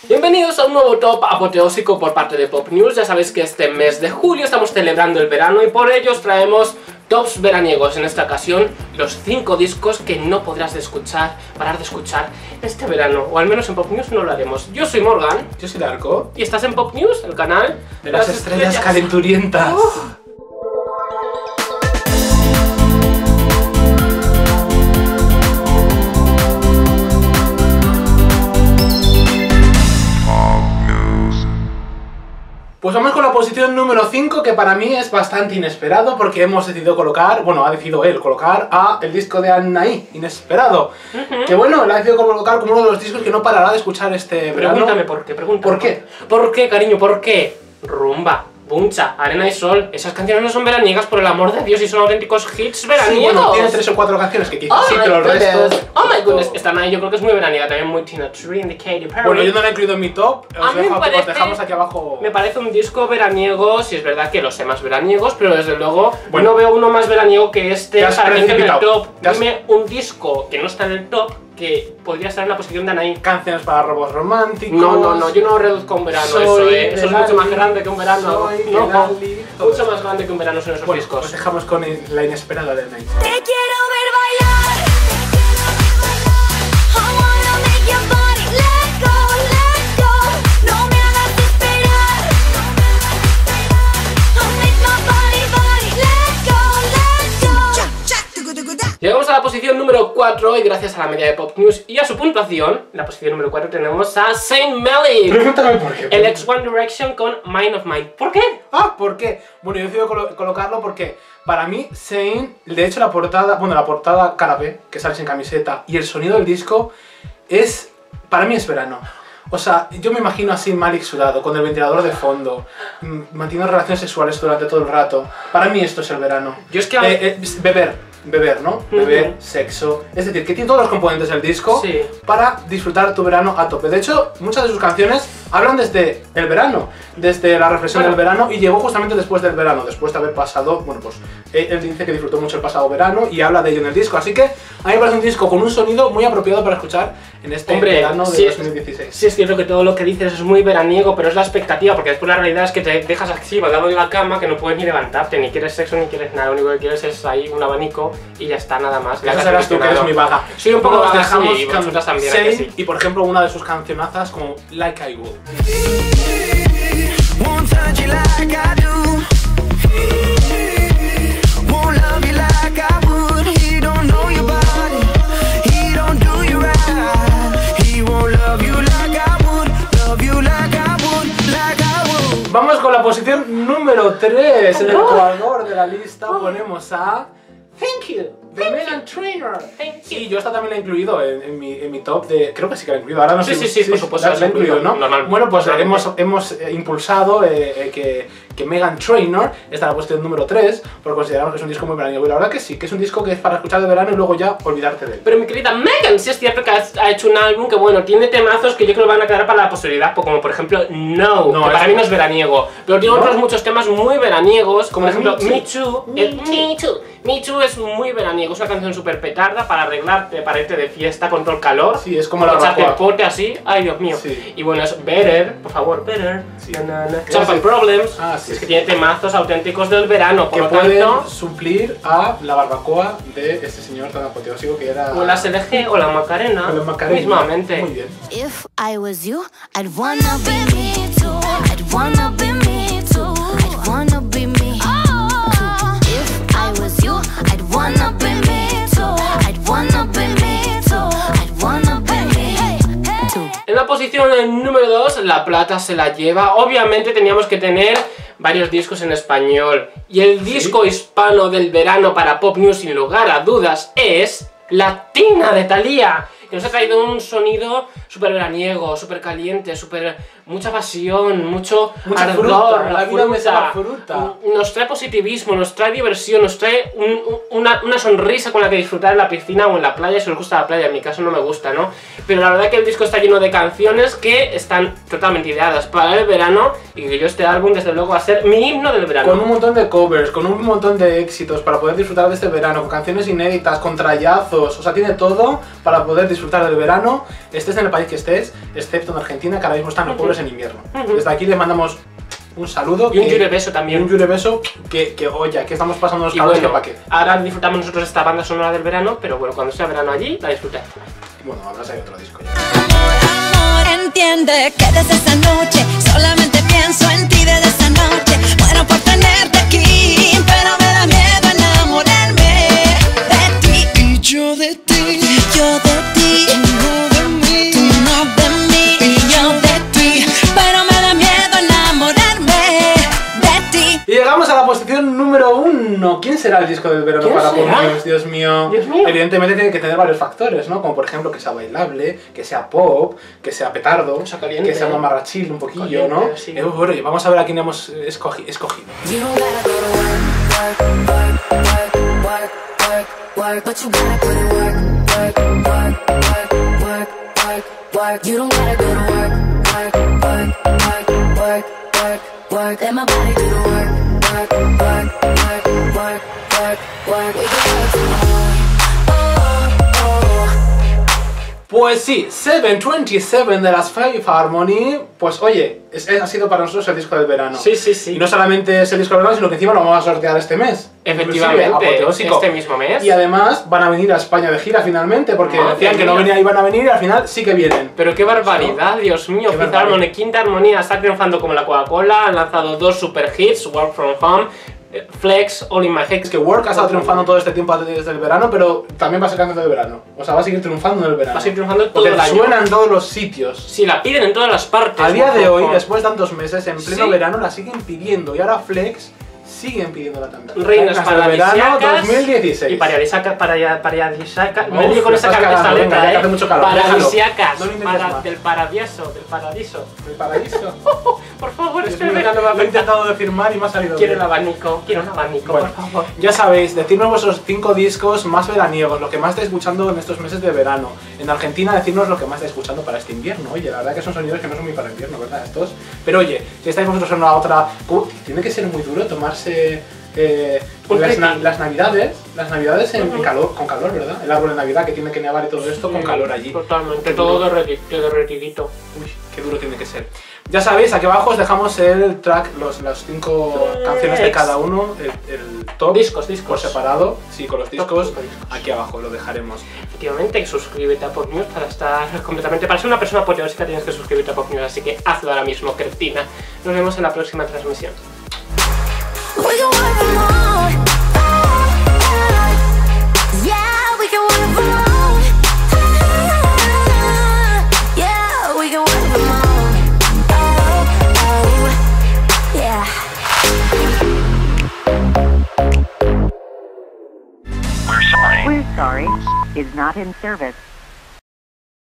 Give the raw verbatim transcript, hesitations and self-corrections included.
Bienvenidos a un nuevo top apoteósico por parte de Pop News. Ya sabéis que este mes de julio estamos celebrando el verano y por ello os traemos tops veraniegos. En esta ocasión, los cinco discos que no podrás de escuchar, parar de escuchar este verano. O al menos en Pop News no lo haremos. Yo soy Morgan. Yo soy Darko. Y estás en Pop News, el canal de las, las estrellas, estrellas calenturientas. Uh. Pues vamos con la posición número cinco, que para mí es bastante inesperado porque hemos decidido colocar, bueno, ha decidido él colocar a el disco de Anaí, Inesperado. Uh-huh. Que bueno, lo ha decidido colocar como uno de los discos que no parará de escuchar este verano. Pregúntame por qué, pregúntame. ¿Por qué? ¿Por qué, cariño? ¿Por qué? Rumba, Puncha, Arena y Sol, esas canciones no son veraniegas, por el amor de Dios, y son auténticos hits veraniegos. Sí, bueno, tiene tres o cuatro canciones que quizás oh sí, pero el resto... Oh my goodness, esta Anaí yo creo que es muy veraniega, también muy Tina Turner, de Katy Perry. Bueno, yo no la he incluido en mi top, os, a mí dejo, me parece, os dejamos aquí abajo... Me parece un disco veraniego, si es verdad que los temas veraniegos, pero desde luego bueno, no veo uno más veraniego que este para que entre en el top. Dime un disco que no está en el top, que podría estar en la posición de Anaí. Canciones para robos románticos. No, no, no, yo no reduzco un verano soy eso, eh. Eso es mucho más grande que un verano. Soy no, no, mucho más grande que un verano son esos bueno, discos. Pues dejamos con la inesperada de Anaí. Te quiero ver bailar. Llegamos a la posición número cuatro y gracias a la media de Pop News y a su puntuación, en la posición número cuatro tenemos a Zayn Malik. Pregúntame por qué. El ex One Direction con Mind of Mine. ¿Por qué? Ah, ¿por qué? Bueno, yo decido colo colocarlo porque para mí Zayn, de hecho la portada, bueno, la portada cara B, que sale sin camiseta, y el sonido del disco es, para mí es verano. O sea, yo me imagino así Malik sudado, con el ventilador de fondo, manteniendo relaciones sexuales durante todo el rato. Para mí esto es el verano. Yo es que... Eh, eh, beber. Beber, ¿no? Beber, uh-huh. Sexo... Es decir, que tiene todos los componentes del disco sí. para disfrutar tu verano a tope. De hecho, muchas de sus canciones hablan desde el verano, desde la reflexión bueno. del verano, y llegó justamente después del verano, después de haber pasado... Bueno, pues él dice que disfrutó mucho el pasado verano y habla de ello en el disco. Así que a mí me parece un disco con un sonido muy apropiado para escuchar en este Hombre, verano de sí, dos mil dieciséis. Sí, es cierto que todo lo que dices es muy veraniego, pero es la expectativa, porque después la realidad es que te dejas así, badado en la cama, que no puedes ni levantarte, ni quieres sexo, ni quieres nada. Lo único que quieres es ahí un abanico y ya está, nada más. Eso serás tú, que eres muy vaga. Sí, un poco nos vaga, dejamos sí, con también, Zayn, sí. Y por ejemplo una de sus cancionazas como Like I Will. Vamos con la posición número tres. En el ecuador de la lista ponemos a Thank You, de Meghan Trainor. Sí, yo esta también la he incluido en, en, mi, en mi top de... Creo que sí que la he incluido, ahora no sé. Sí, sí, sí, por supuesto. La, la he incluido, ¿no? Normal. Bueno, pues hemos, hemos impulsado eh, eh, que, que Meghan Trainor está en la posición número tres, porque consideramos que es un disco muy veraniego. Y la verdad que sí, que es un disco que es para escuchar de verano y luego ya olvidarte de él. Pero mi querida Meghan, sí es cierto que ha hecho un álbum que, bueno, tiene temazos que yo creo que van a quedar para la posteridad, como por ejemplo No, no que para mí no es veraniego. Pero tiene ¿no? otros muchos temas muy veraniegos, como por ejemplo Me Too. Me Too. Me Too. Me Too es muy veraniego, es una canción súper petarda para arreglarte, para irte de fiesta con todo el calor. Sí, es como la echarte el pote así, ay Dios mío. Sí. Y bueno, es Better, por favor, Better. Sí. Na, na, na. Champagne Problems. Ah, sí, es que sí. tiene temazos auténticos del verano, por que lo pueden tanto, suplir a la barbacoa de este señor tan apoteósico que era... O la S L G o la Macarena. O la Macarena. Mismamente. Muy bien. If I was you, I'd wanna be me too. I'd wanna be me too. I'd wanna be me too. If I was you, I'd wanna be me too. I'd wanna be me too. I'd wanna be me too. En la posición número dos, La Plata se la lleva. Obviamente teníamos que tener varios discos en español. Y el disco ¿Sí? hispano del verano para Pop News, sin lugar a dudas, es Latina de Thalía, que nos ha traído un sonido súper veraniego, súper caliente, súper... mucha pasión, mucho mucha ardor, fruta, la, la vida me fruta. da fruta. Nos trae positivismo, nos trae diversión, nos trae un, un, una, una sonrisa con la que disfrutar en la piscina o en la playa, si os gusta la playa. En mi caso no me gusta, ¿no? Pero la verdad que el disco está lleno de canciones que están totalmente ideadas para el verano, y que yo este álbum desde luego va a ser mi himno del verano. Con un montón de covers, con un montón de éxitos para poder disfrutar de este verano, con canciones inéditas, con trallazos, o sea, tiene todo para poder disfrutar disfrutar del verano, estés en el país que estés, excepto en Argentina, que ahora mismo están los pueblos en invierno. Desde aquí les mandamos un saludo. Y un que, llure beso también. Y un llure beso que, que oye, aquí estamos pasando los Y calores bueno, que pa' qué. ahora disfrutamos nosotros esta banda sonora del verano, pero bueno, cuando sea verano allí, la disfrutáis. Bueno, ahora hay otro disco ya. Amor, entiende que desde esa noche solamente pienso en ti desde esa noche. Muero por tenerte aquí, pero me da miedo enamorarme de ti. Y yo de ti, yo de ti, tú no de mí, tú no de mí, y yo de ti, pero me da miedo enamorarme de ti. Y llegamos a la posición número uno. ¿Quién será el disco del verano ¿Quién para Pop será? News? Dios mío. Dios mío. Evidentemente tiene que tener varios factores, ¿no? Como por ejemplo que sea bailable, que sea pop, que sea petardo, Que sea caliente. que sea mamarrachil un poquillo, Caliente, ¿no? sí. Eh, bueno, y vamos a ver a quién hemos escogi- escogido. You don't gotta go to work, work, work, work, work, work, but you gotta put in work, work, work, work, work, work, work. You don't gotta go to work, work, work, work, work, work, work. Let my body do the work, work, work, work, work, work, work. We can work tomorrow. Oh, oh. Pues sí, setecientos veintisiete de las Five Harmony, pues oye, es, es- ha sido para nosotros el disco del verano. Sí, sí, sí. Y no solamente es el disco del verano, sino que encima lo vamos a sortear este mes. Efectivamente, Inclusive, apoteósico. este mismo mes. Y además van a venir a España de gira finalmente, porque Madre decían que no mía. venían, iban a venir y al final sí que vienen. Pero qué barbaridad, Dios mío. Qué Fifth barbaridad. Harmony, Quinta Armonía está triunfando como la Coca-Cola. Han lanzado dos super hits, Work From Home, eh, Flex, All In My Head. Es que Work ha estado triunfando todo este tiempo desde el verano, pero también va a ser canción del verano. O sea, va a seguir triunfando en el verano. Va a seguir triunfando todo Porque el año. suena en todos los sitios. Sí, la piden en todas las partes. A día Work de From hoy, Home. después de tantos meses, en pleno Sí. verano la siguen pidiendo. Y ahora Flex siguen pidiéndola también. Reinas Hasta el verano paradisíacas dos mil dieciséis. y paradisíacas para paradisíacas. Me Uf, lío con esa, estás esta cagando, venga, letra, ya que eh. hace mucho calor, déjalo. Paradisíacas, No lo intentes para- más. del paradiso, del paradiso. El paraíso. Por favor, Dios es que mío, el verano me lo he afecta. intentado decir mal y me ha salido Quiero el bien. abanico, quiero un abanico, Bueno, por favor. ya sabéis, decidnos vuestros cinco discos más veraniegos, lo que más estáis escuchando en estos meses de verano. En Argentina, decidnos lo que más estáis escuchando para este invierno. Oye, la verdad que son sonidos que no son muy para invierno, ¿verdad? Estos. Pero oye, si estáis vosotros en la otra... ¿Cómo? Tiene que ser muy duro tomarse... eh, Un las, na- trequi. las navidades, las navidades en, en Ujú. calor, con calor, ¿verdad? El árbol de Navidad que tiene que nevar y todo esto con Sí, calor allí. Totalmente, Qué todo duro. derreti- derretidito. Uy, qué duro tiene que ser. Ya sabéis, aquí abajo os dejamos el track, los, las cinco Flex. canciones de cada uno, el, el top Discos, por discos. separado, sí, con los Top discos, cinco discos. aquí abajo lo dejaremos. Efectivamente, suscríbete a Pop News para estar completamente... Para ser una persona apoteósica tienes que suscribirte a Pop News, así que hazlo ahora mismo, cretina. Nos vemos en la próxima transmisión. We can work from home. Yeah, we can work from home. Yeah, we can work from home. Oh, oh, yeah. We're sorry is not in service.